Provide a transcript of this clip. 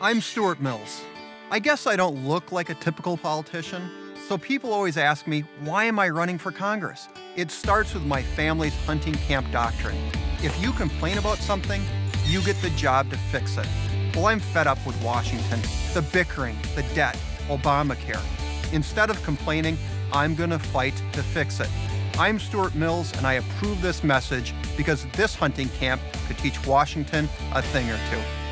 I'm Stuart Mills. I guess I don't look like a typical politician, so people always ask me, why am I running for Congress? It starts with my family's hunting camp doctrine. If you complain about something, you get the job to fix it. Well, I'm fed up with Washington, the bickering, the debt, Obamacare. Instead of complaining, I'm gonna fight to fix it. I'm Stuart Mills, and I approve this message because this hunting camp could teach Washington a thing or two.